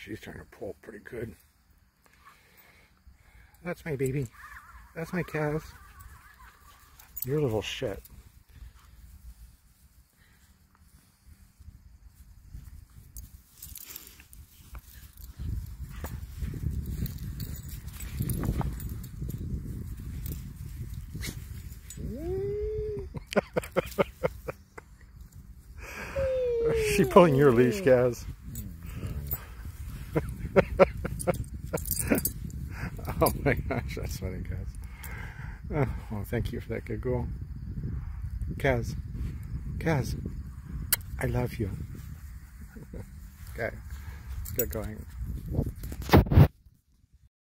she's trying to pull pretty good. That's my baby. That's my Kaz. You're a little shit. Is she pulling your leash, Kaz? Oh my gosh, that's funny, Kaz. Oh, well, thank you for that good girl. Kaz, Kaz, I love you. Okay, get going.